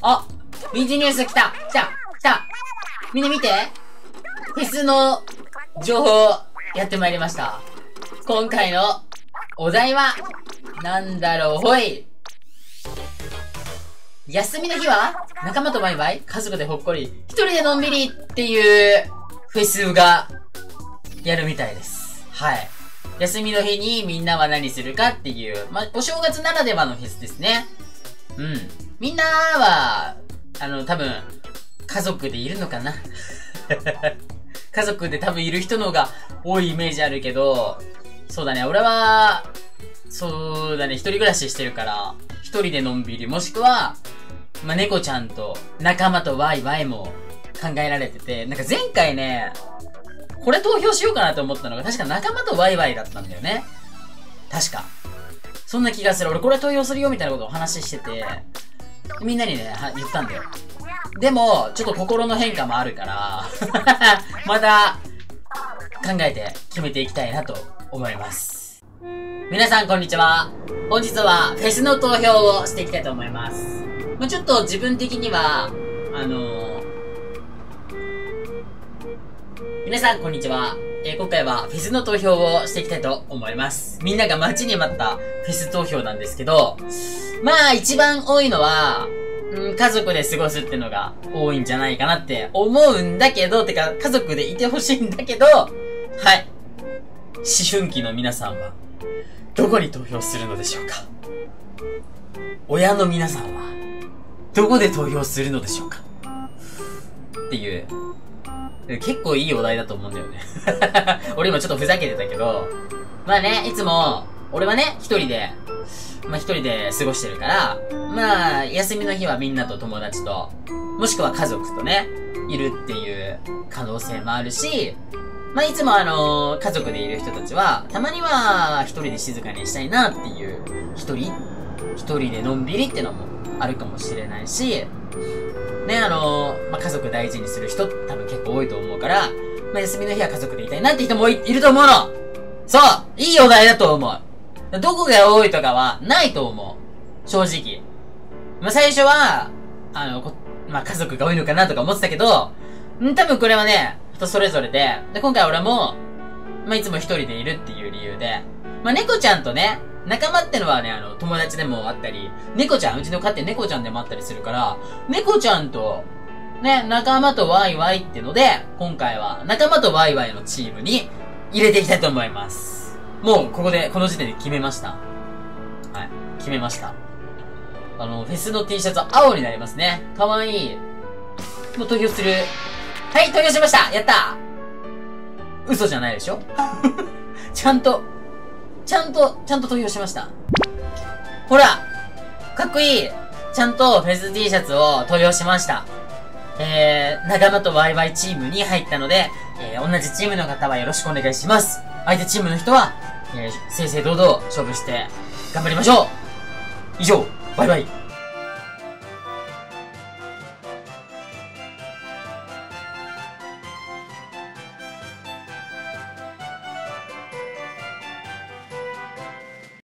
あ、臨時ニュース来た来た来た。みんな見て。フェスの情報やってまいりました。今回のお題は、なんだろう、ほい。休みの日は仲間とバイバイ、家族でほっこり、一人でのんびりっていうフェスがやるみたいです。はい。休みの日にみんなは何するかっていう、お正月ならではのフェスですね。うん。みんなは、多分、家族でいるのかな家族で多分いる人の方が多いイメージあるけど、そうだね、俺は、そうだね、一人暮らししてるから、一人でのんびり、もしくは、猫ちゃんと仲間とワイワイも考えられてて、なんか前回ね、これ投票しようかなと思ったのが、確か仲間とワイワイだったんだよね。確か。そんな気がする。俺これ投票するよみたいなことをお話ししてて、みんなにね、言ったんだよ。でも、ちょっと心の変化もあるから、また、考えて決めていきたいなと思います。皆さんこんにちは。本日はフェスの投票をしていきたいと思います。ちょっと自分的には、皆さんこんにちは。今回はフェスの投票をしていきたいと思います。みんなが待ちに待ったフェス投票なんですけど、一番多いのは、家族で過ごすってのが多いんじゃないかなって思うんだけど、てか家族でいてほしいんだけど、はい。思春期の皆さんは、どこに投票するのでしょうか？親の皆さんは、どこで投票するのでしょうか？っていう、結構いいお題だと思うんだよね。俺今ちょっとふざけてたけど、いつも、俺はね、一人で過ごしてるから、休みの日はみんなと友達と、もしくは家族とね、いるっていう可能性もあるし、いつも家族でいる人たちは、たまには一人で静かにしたいなっていう、一人でのんびりってのもあるかもしれないし、ね、家族大事にする人多分結構多いと思うから、休みの日は家族でいたいなって人もいると思うの。そう、いいお題だと思う。どこが多いとかはないと思う。正直。最初は、家族が多いのかなとか思ってたけど、多分これはね、人それぞれで、今回俺も、いつも一人でいるっていう理由で、猫ちゃんとね、仲間ってのはね、友達でもあったり、猫ちゃん、うちの飼ってる猫ちゃんでもあったりするから、猫ちゃんと、ね、仲間とワイワイってので、今回は仲間とワイワイのチームに入れていきたいと思います。もう、この時点で決めました。はい、決めました。フェスの T シャツは青になりますね。かわいい。もう投票する。はい、投票しました。やったー。嘘じゃないでしょちゃんと投票しました。ほらかっこいい。ちゃんとフェス T シャツを投票しました。仲間とワイワイチームに入ったので、同じチームの方はよろしくお願いします。相手チームの人は、正々堂々勝負して頑張りましょう。以上、バイバイ。